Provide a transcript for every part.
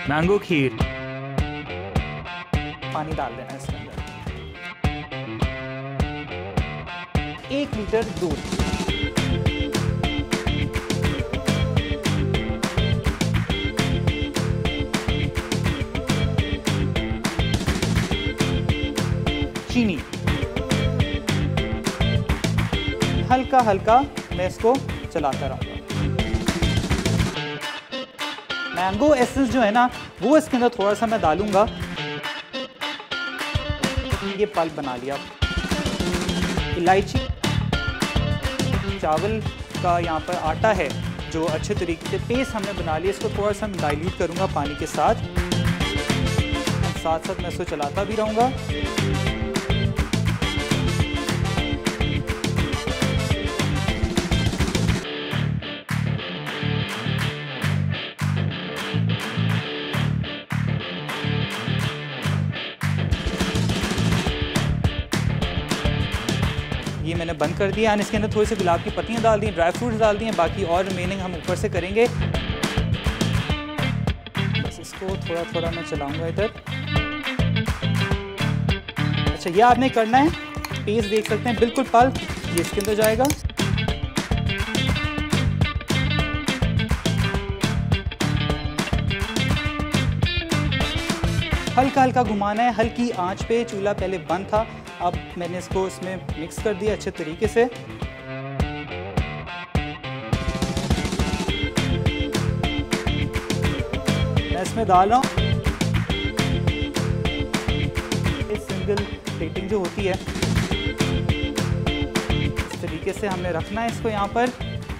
Mango खीर। पानी डाल देना इसके अंदर। 1 लीटर दूध। चीनी। हल्का हल्का मैं इसको चलाता रहूँगा। मैंगो एसेंस जो है ना वो इसके अंदर थोड़ा सा मैं डालूंगा। ये पल्प बना लिया। इलायची, चावल का यहाँ पर आटा है जो अच्छे तरीके से पेस्ट हमने बना लिया। इसको थोड़ा सा डाइल्यूट करूँगा पानी के साथ साथ मैं इसको चलाता भी रहूँगा। ये मैंने बंद कर दिया। इसके अंदर थोड़ी सी गुलाब की पत्तियां डाल दी, ड्राई फ्रूट्स डाल दिए, बाकी और रिमेनिंग हम ऊपर से करेंगे। बस इसको थोड़ा थोड़ा मैं चलाऊंगा इधर। अच्छा, ये आपने करना है। पेस्ट देख सकते हैं बिल्कुल पल्प ये इसके अंदर जाएगा। हल्का हल्का घुमाना है, हल्की आंच पे। चूल्हा पहले बंद था, अब मैंने इसको इसमें मिक्स कर दिया अच्छे तरीके से। मैं इसमें डाल रहा हूँ सिंगल प्लेटिंग जो होती है, इस तरीके से हमने रखना है इसको यहाँ पर।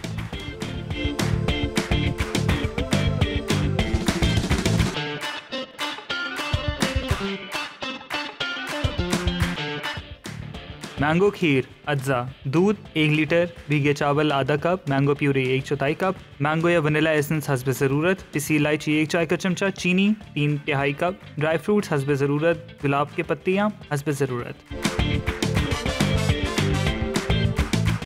मैंगो खीर अज्जा। दूध 1 लीटर, भीगे चावल आधा cup, mango puree 1/4 cup, mango या वनीला एसेंस हस्ब ज़रूरत, पिसी इलायची 1 चाय का चमचा, चीनी 3 तिहाई कप, ड्राई फ्रूट्स हस्ब ज़रूरत, गुलाब की पत्तियाँ हस्ब ज़रूरत।